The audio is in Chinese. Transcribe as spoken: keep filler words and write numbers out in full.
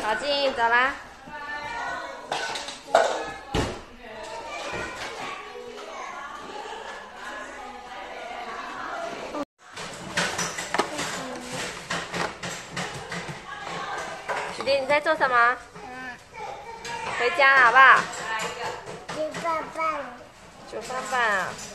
小静，走啦。许迪，你在做什么？回家了，好不好？ 吃饭饭。 煮饭饭啊。